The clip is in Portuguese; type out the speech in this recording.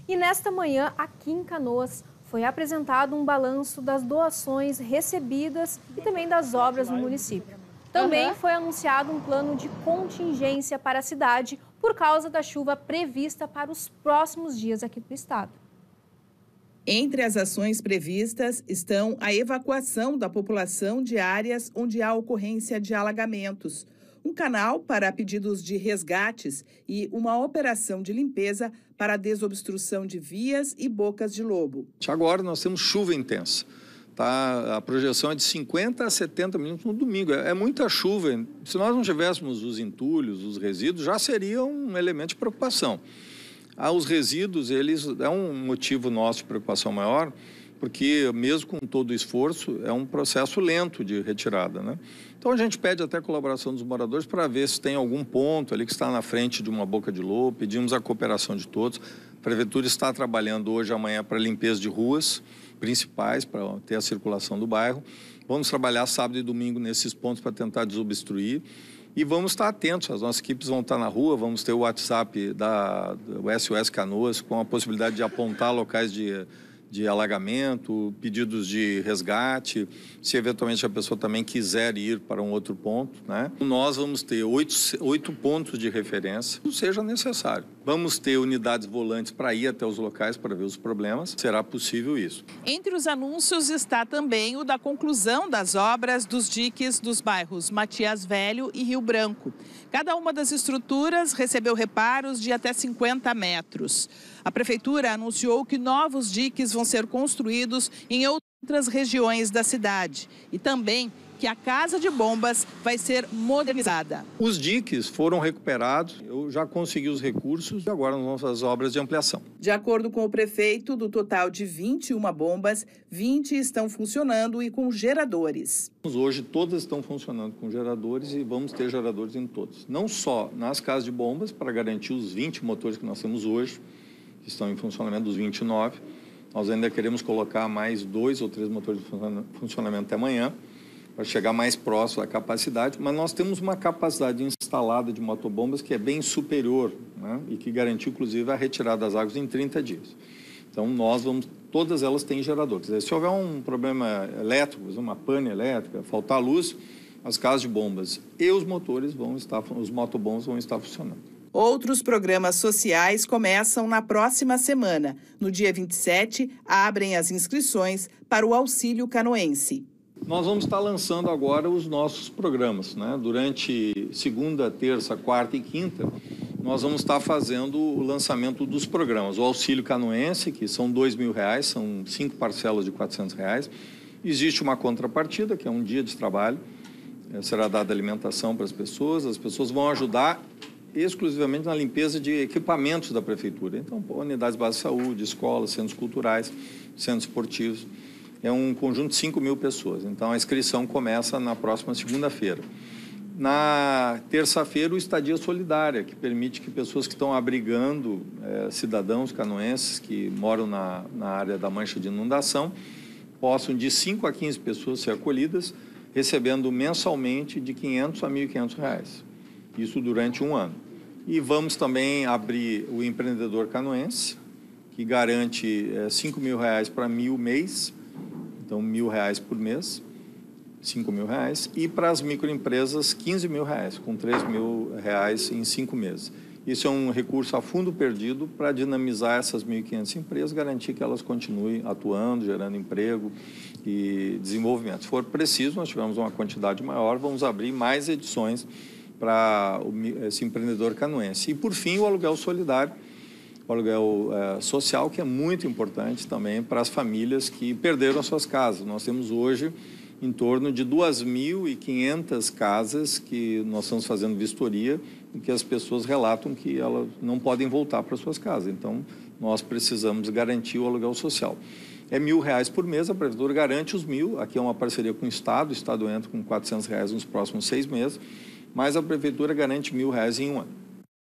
E nesta manhã, aqui em Canoas, foi apresentado um balanço das doações recebidas e também das obras no município. Também foi anunciado um plano de contingência para a cidade por causa da chuva prevista para os próximos dias aqui do estado. Entre as ações previstas estão a evacuação da população de áreas onde há ocorrência de alagamentos, um canal para pedidos de resgates e uma operação de limpeza para a desobstrução de vias e bocas de lobo. Agora nós temos chuva intensa. Tá? A projeção é de 50 a 70 milímetros no domingo. É muita chuva. Se nós não tivéssemos os entulhos, os resíduos, já seria um elemento de preocupação. Os resíduos, eles é um motivo nosso de preocupação maior, porque mesmo com todo o esforço, é um processo lento de retirada, né? Então a gente pede até a colaboração dos moradores para ver se tem algum ponto ali que está na frente de uma boca de lobo. Pedimos a cooperação de todos. A Prefeitura está trabalhando hoje e amanhã para limpeza de ruas principais, para ter a circulação do bairro. Vamos trabalhar sábado e domingo nesses pontos para tentar desobstruir. E vamos estar atentos, as nossas equipes vão estar na rua, vamos ter o WhatsApp do SOS Canoas com a possibilidade de apontar locais de alagamento, pedidos de resgate, se eventualmente a pessoa também quiser ir para um outro ponto, né? Nós vamos ter 8 pontos de referência, não seja necessário. Vamos ter unidades volantes para ir até os locais para ver os problemas, será possível isso. Entre os anúncios está também o da conclusão das obras dos diques dos bairros Matias Velho e Rio Branco. Cada uma das estruturas recebeu reparos de até 50 metros. A Prefeitura anunciou que novos diques vão ser construídos em outras regiões da cidade e também que a Casa de Bombas vai ser modernizada. Os diques foram recuperados, eu já consegui os recursos e agora nós vamos fazer as obras de ampliação. De acordo com o prefeito, do total de 21 bombas, 20 estão funcionando e com geradores. Hoje todas estão funcionando com geradores e vamos ter geradores em todos. Não só nas casas de bombas, para garantir os 20 motores que nós temos hoje, que estão em funcionamento, dos 29. Nós ainda queremos colocar mais 2 ou 3 motores de funcionamento até amanhã, para chegar mais próximo da capacidade, mas nós temos uma capacidade instalada de motobombas que é bem superior, né? E que garantiu, inclusive, a retirada das águas em 30 dias. Então, todas elas têm geradores. Se houver um problema elétrico, uma pane elétrica, faltar luz, as casas de bombas e os motores os motobombas vão estar funcionando. Outros programas sociais começam na próxima semana. No dia 27, abrem as inscrições para o Auxílio Canoense. Nós vamos estar lançando agora os nossos programas, né? Durante segunda, terça, quarta e quinta, nós vamos estar fazendo o lançamento dos programas. O Auxílio Canoense, que são R$2.000, são 5 parcelas de R$400. Existe uma contrapartida, que é um dia de trabalho, será dada alimentação para as pessoas vão ajudar exclusivamente na limpeza de equipamentos da Prefeitura. Então, unidades básicas de saúde, escolas, centros culturais, centros esportivos. É um conjunto de 5.000 pessoas. Então, a inscrição começa na próxima segunda-feira. Na terça-feira, o Estadia Solidária, que permite que pessoas que estão abrigando cidadãos canoenses que moram na área da mancha de inundação possam, de 5 a 15 pessoas, ser acolhidas, recebendo mensalmente de R$500 a R$1.500. Isso durante um ano. E vamos também abrir o Empreendedor Canoense, que garante R$5.000 para 1.000 mês. Então, R$1.000 por mês, R$5.000. E para as microempresas, R$15.000, com R$3.000 em 5 meses. Isso é um recurso a fundo perdido para dinamizar essas 1.500 empresas, garantir que elas continuem atuando, gerando emprego e desenvolvimento. Se for preciso, nós tivermos uma quantidade maior, vamos abrir mais edições para esse empreendedor canoense. E, por fim, o aluguel solidário, o aluguel social, que é muito importante também para as famílias que perderam as suas casas. Nós temos hoje em torno de 2.500 casas que nós estamos fazendo vistoria e que as pessoas relatam que elas não podem voltar para suas casas. Então, nós precisamos garantir o aluguel social. É R$1.000 por mês, a Prefeitura garante os 1.000. Aqui é uma parceria com o Estado entra com R$400 nos próximos 6 meses, mas a Prefeitura garante R$1.000 em um ano.